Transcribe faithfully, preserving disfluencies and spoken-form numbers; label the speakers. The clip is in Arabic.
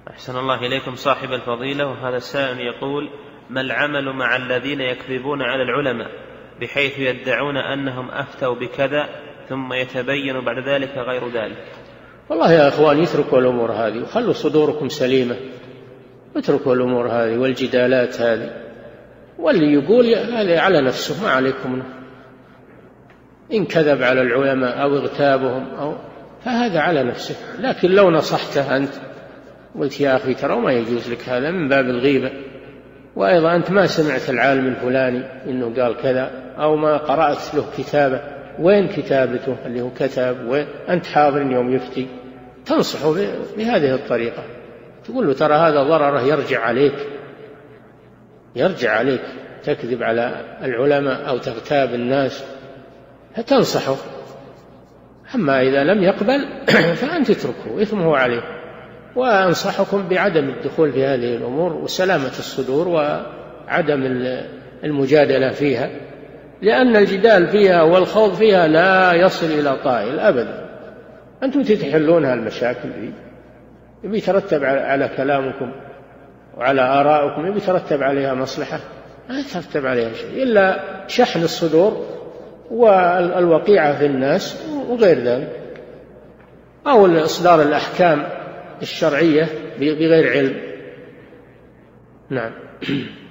Speaker 1: أحسن الله إليكم صاحب الفضيلة. وهذا السائل يقول: ما العمل مع الذين يكذبون على العلماء بحيث يدعون أنهم أفتوا بكذا ثم يتبين بعد ذلك غير ذلك؟
Speaker 2: والله يا أخوان، يتركوا الأمور هذه وخلوا صدوركم سليمة، اتركوا الأمور هذه والجدالات هذه، واللي يقول هذا على نفسه، ما عليكم. إن كذب على العلماء أو اغتابهم أو فهذا على نفسه، لكن لو نصحته أنت قلت يا أخي ترى ما يجوز لك هذا من باب الغيبة، وأيضا أنت ما سمعت العالم الفلاني إنه قال كذا، أو ما قرأت له كتابة، وين كتابته اللي هو كتاب، وين أنت حاضر يوم يفتي، تنصحه بهذه الطريقة، تقول له ترى هذا ضرره يرجع عليك، يرجع عليك، تكذب على العلماء أو تغتاب الناس، فتنصحه. أما إذا لم يقبل فأنت تتركه، إثمه عليه. وأنصحكم بعدم الدخول في هذه الأمور وسلامة الصدور وعدم المجادلة فيها، لأن الجدال فيها والخوض فيها لا يصل إلى طائل أبدا. أنتم تتحلونها المشاكل دي، يبي يترتب على كلامكم وعلى آرائكم، يبي يترتب عليها مصلحة، ما يترتب عليها شيء إلا شحن الصدور والوقيعة في الناس وغير ذلك، أو إصدار الأحكام الشرعية بغير علم. نعم.